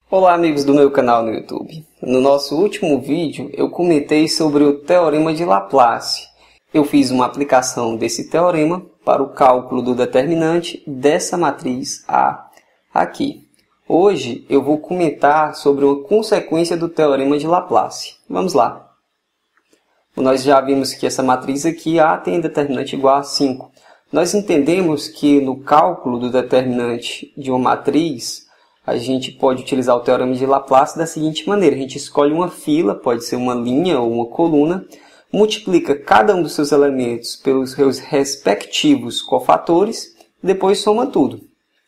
Olá amigos do meu canal no YouTube. No nosso último vídeo eu comentei sobre o Teorema de Laplace. Eu fiz uma aplicação desse teorema para o cálculo do determinante dessa matriz A aqui. Hoje eu vou comentar sobre uma consequência do Teorema de Laplace. Vamos lá. Nós já vimos que essa matriz aqui A tem determinante igual a 5. Nós entendemos que no cálculo do determinante de uma matriz a gente pode utilizar o Teorema de Laplace da seguinte maneira. A gente escolhe uma fila, pode ser uma linha ou uma coluna, multiplica cada um dos seus elementos pelos seus respectivos cofatores e depois soma tudo.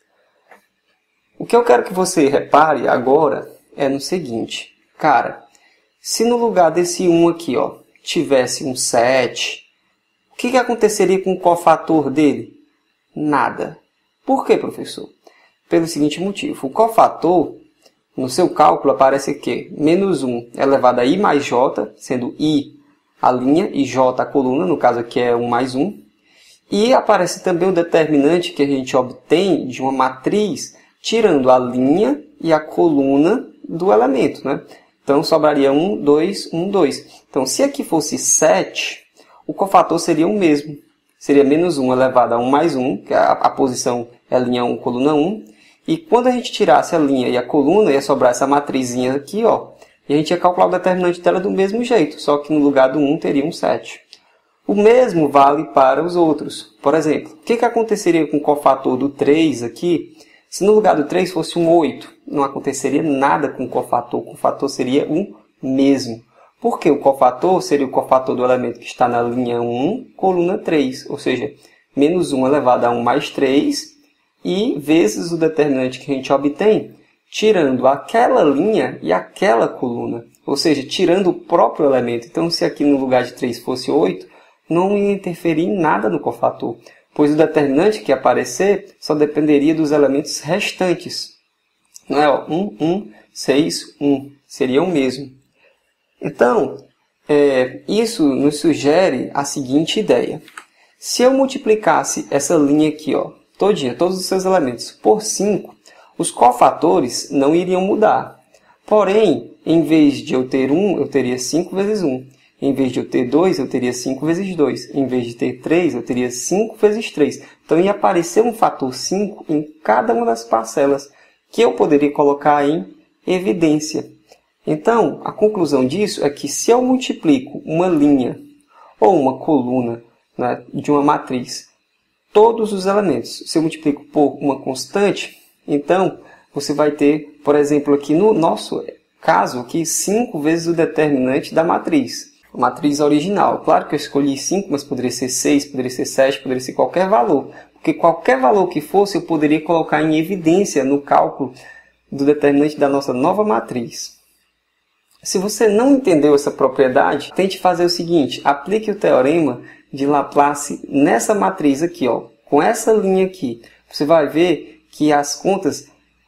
O que eu quero que você repare agora é no seguinte. Cara, se no lugar desse 1 aqui tivesse um 7, o que aconteceria com o cofator dele? Nada. Por quê, professor? Pelo seguinte motivo, o cofator, no seu cálculo, aparece aqui, menos 1 elevado a i mais j, sendo i a linha e j a coluna, no caso aqui é 1 mais 1. E aparece também o determinante que a gente obtém de uma matriz, tirando a linha e a coluna do elemento, né? Então, sobraria 1, 2, 1, 2. Então, se aqui fosse 7, o cofator seria o mesmo. Seria menos 1 elevado a 1 mais 1, que a posição é linha 1, coluna 1. E quando a gente tirasse a linha e a coluna, ia sobrar essa matrizinha aqui, e a gente ia calcular o determinante dela do mesmo jeito, só que no lugar do 1 teria um 7. O mesmo vale para os outros. Por exemplo, o que aconteceria com o cofator do 3 aqui, se no lugar do 3 fosse um 8? Não aconteceria nada com o cofator seria o mesmo. Porque o cofator seria o cofator do elemento que está na linha 1, coluna 3, ou seja, menos 1 elevado a 1 mais 3, e vezes o determinante que a gente obtém, tirando aquela linha e aquela coluna. Ou seja, tirando o próprio elemento. Então, se aqui no lugar de 3 fosse 8, não ia interferir em nada no cofator. Pois o determinante que ia aparecer só dependeria dos elementos restantes. Não é? 1, 1, 6, 1. Seria o mesmo. Então, isso nos sugere a seguinte ideia. Se eu multiplicasse essa linha aqui, todinha, todos os seus elementos, por 5, os cofatores não iriam mudar. Porém, em vez de eu ter 1, eu teria 5 vezes 1. Em vez de eu ter 2, eu teria 5 vezes 2. Em vez de ter 3, eu teria 5 vezes 3. Então, ia aparecer um fator 5 em cada uma das parcelas, que eu poderia colocar em evidência. Então, a conclusão disso é que se eu multiplico uma linha ou uma coluna, né, de uma matriz, todos os elementos, se eu multiplico por uma constante, então você vai ter, por exemplo, aqui no nosso caso, aqui, 5 vezes o determinante da matriz. A matriz original. Claro que eu escolhi 5, mas poderia ser 6, poderia ser 7, poderia ser qualquer valor. Porque qualquer valor que fosse, eu poderia colocar em evidência no cálculo do determinante da nossa nova matriz. Se você não entendeu essa propriedade, tente fazer o seguinte, aplique o Teorema de Laplace nessa matriz aqui, com essa linha aqui. Você vai ver que as contas,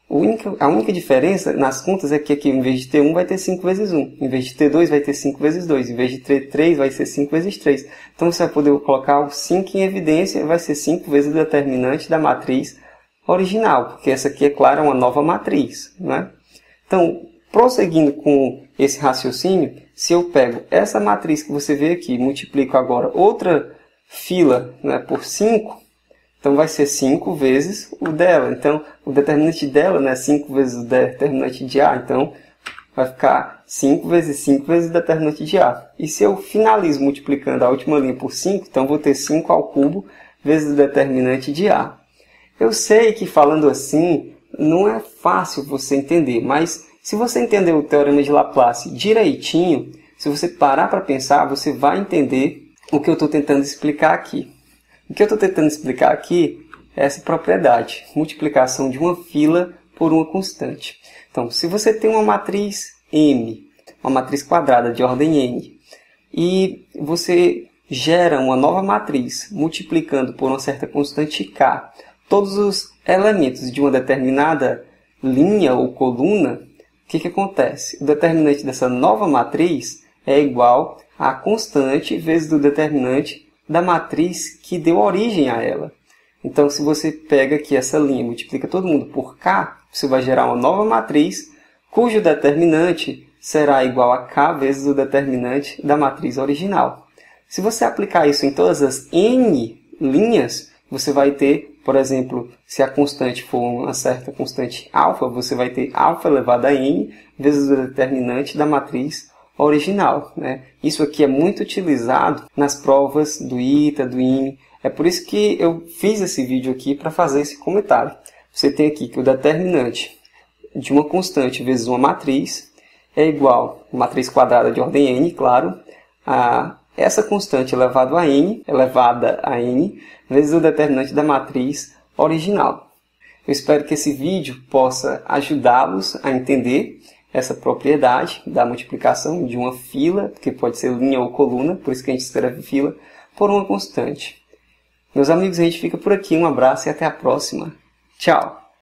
a única diferença nas contas é que aqui, em vez de ter 1, vai ter 5 vezes 1. Em vez de ter 2, vai ter 5 vezes 2. Em vez de ter 3, vai ser 5 vezes 3. Então, você vai poder colocar o 5 em evidência e vai ser 5 vezes o determinante da matriz original. Porque essa aqui, é claro, é uma nova matriz, né? Então, prosseguindo com esse raciocínio, se eu pego essa matriz que você vê aqui, multiplico agora outra fila, né, por 5, então vai ser 5 vezes o dela. Então, o determinante dela, né, 5 vezes o determinante de A, então vai ficar 5 vezes 5 vezes o determinante de A. E se eu finalizo multiplicando a última linha por 5, então vou ter 5 ao cubo vezes o determinante de A. Eu sei que falando assim não é fácil você entender, mas se você entender o Teorema de Laplace direitinho, se você parar para pensar, você vai entender o que eu estou tentando explicar aqui. O que eu estou tentando explicar aqui é essa propriedade, multiplicação de uma fila por uma constante. Então, se você tem uma matriz M, uma matriz quadrada de ordem N, e você gera uma nova matriz multiplicando por uma certa constante K, todos os elementos de uma determinada linha ou coluna, o que acontece? O determinante dessa nova matriz é igual à constante vezes o determinante da matriz que deu origem a ela. Então, se você pega aqui essa linha e multiplica todo mundo por K, você vai gerar uma nova matriz cujo determinante será igual a k vezes o determinante da matriz original. Se você aplicar isso em todas as n linhas, você vai ter, por exemplo, se a constante for uma certa constante alfa, você vai ter alfa elevado a n vezes o determinante da matriz original, né? Isso aqui é muito utilizado nas provas do ITA, do IME. É por isso que eu fiz esse vídeo aqui para fazer esse comentário. Você tem aqui que o determinante de uma constante vezes uma matriz é igual a matriz quadrada de ordem n, claro, a essa constante elevada a n vezes o determinante da matriz original. Eu espero que esse vídeo possa ajudá-los a entender essa propriedade da multiplicação de uma fila, que pode ser linha ou coluna, por isso que a gente escreve fila, por uma constante. Meus amigos, a gente fica por aqui. Um abraço e até a próxima. Tchau!